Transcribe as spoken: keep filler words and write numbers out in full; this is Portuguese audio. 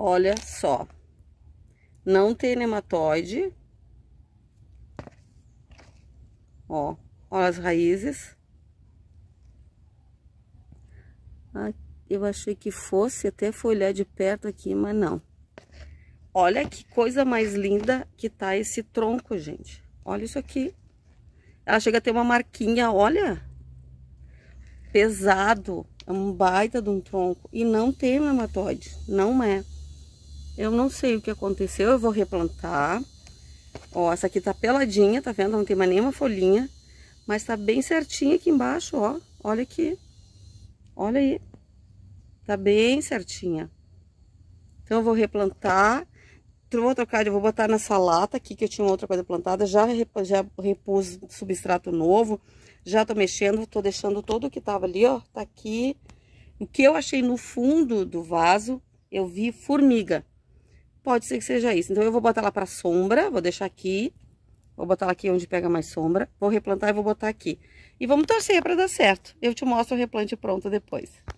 Olha só. Não tem nematóide. Ó, olha as raízes. Ah, eu achei que fosse até folhar de perto aqui, mas não. Olha que coisa mais linda que tá esse tronco, gente. Olha isso aqui. Ela chega a ter uma marquinha, olha. Pesado. É um baita de um tronco. E não tem nematóide. Não é. Eu não sei o que aconteceu. Eu vou replantar. Ó, essa aqui tá peladinha, tá vendo? Não tem mais nenhuma folhinha. Mas tá bem certinha aqui embaixo, ó. Olha aqui. Olha aí. Tá bem certinha. Então, eu vou replantar. Vou trocar, eu vou botar nessa lata aqui, que eu tinha outra coisa plantada. Já, já repus substrato novo. Já tô mexendo, tô deixando todo o que tava ali, ó. Tá aqui. O que eu achei no fundo do vaso, eu vi formiga. Pode ser que seja isso. Então, eu vou botar ela pra sombra. Vou deixar aqui. Vou botar ela aqui onde pega mais sombra. Vou replantar e vou botar aqui. E vamos torcer pra dar certo. Eu te mostro o replante pronto depois.